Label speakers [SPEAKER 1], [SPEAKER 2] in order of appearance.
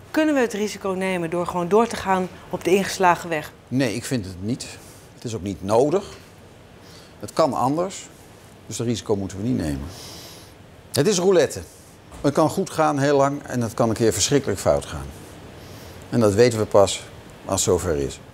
[SPEAKER 1] Kunnen we het risico nemen door gewoon door te gaan op de ingeslagen weg?
[SPEAKER 2] Nee, ik vind het niet. Het is ook niet nodig. Het kan anders. Dus dat risico moeten we niet nemen. Het is roulette. Het kan goed gaan heel lang en het kan een keer verschrikkelijk fout gaan. En dat weten we pas als het zover is.